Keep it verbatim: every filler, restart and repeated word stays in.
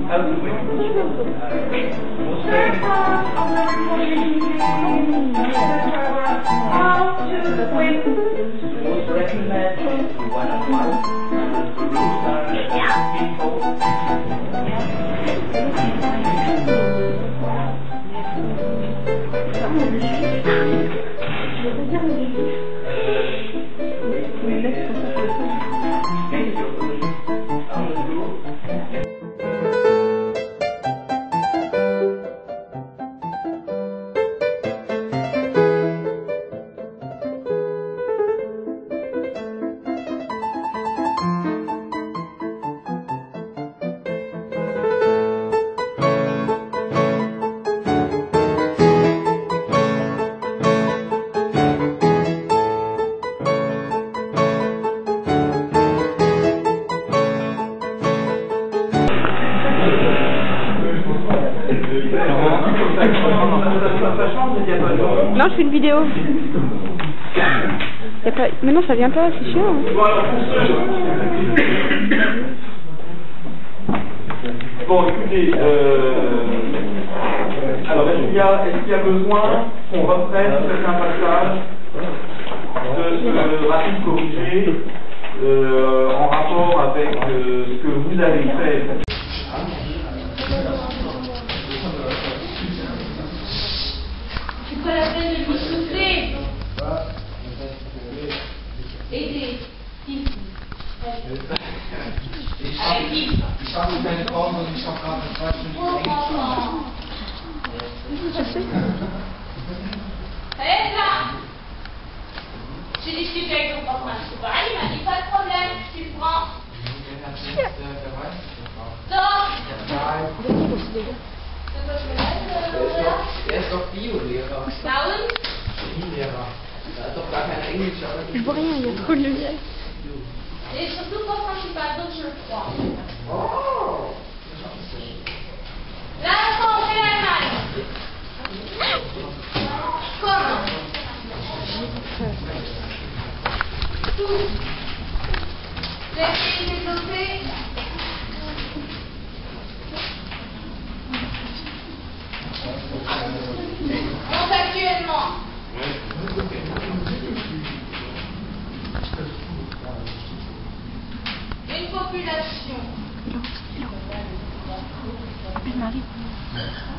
Ah oui, oui. Most recommend one of us. The rules are people. Non, je fais une vidéo. Y a pas... Mais non, ça vient pas, c'est chiant. Bon, écoutez, euh... alors est-ce qu'il y a, est-ce qu'il y a besoin qu'on reprenne certains passages de ce rapide corrigé euh, en rapport avec euh, ce que vous avez fait? C'est pas la peine de lui souffler. Aidez. Avec qui? Ich habe keine Frauen und ich habe gerade zwei Stunden Hé là! J'ai discuté avec ton patron municipal, il m'a dit pas de problème, tu le prends. Sors! C'est quoi, je me laisse là? Er ist doch Bio-Lehrer. Na und? Chemielehrer. Er hat doch gar kein Englisch. Je vois rien, il y a trop de lumière. Et surtout pas principal, donc je le crois. Oh! Là, on fait la malle. Comment? Tout. Laissez développer. Donc actuellement. Une population. Il mari.